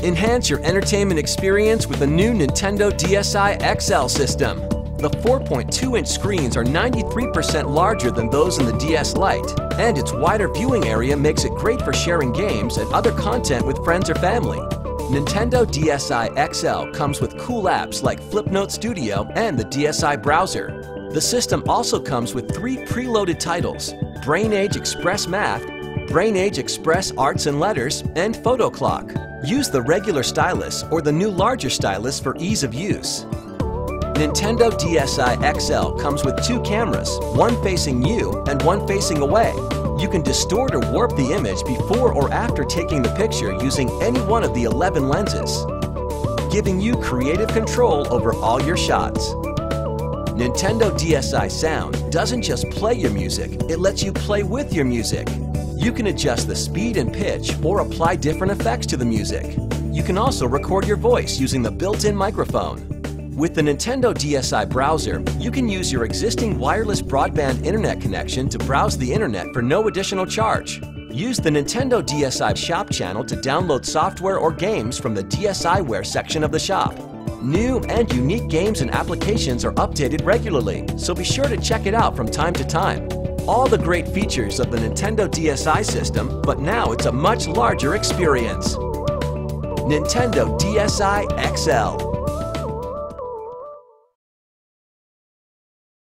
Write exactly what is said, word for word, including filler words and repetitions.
Enhance your entertainment experience with the new Nintendo D S i X L system. The four point two inch screens are ninety-three percent larger than those in the D S Lite, and its wider viewing area makes it great for sharing games and other content with friends or family. Nintendo D S i X L comes with cool apps like Flipnote Studio and the D S i browser. The system also comes with three preloaded titles: BrainAge Express Math, BrainAge Express Arts and Letters, and Photo Clock. Use the regular stylus or the new larger stylus for ease of use. Nintendo D S i X L comes with two cameras, one facing you and one facing away. You can distort or warp the image before or after taking the picture using any one of the eleven lenses, giving you creative control over all your shots. Nintendo D S i Sound doesn't just play your music, it lets you play with your music. You can adjust the speed and pitch or apply different effects to the music. You can also record your voice using the built-in microphone. With the Nintendo D S i browser, you can use your existing wireless broadband internet connection to browse the internet for no additional charge. Use the Nintendo D S i shop channel to download software or games from the DSiWare section of the shop. New and unique games and applications are updated regularly, so be sure to check it out from time to time. All the great features of the Nintendo D S i system, but now it's a much larger experience. Nintendo D S i X L.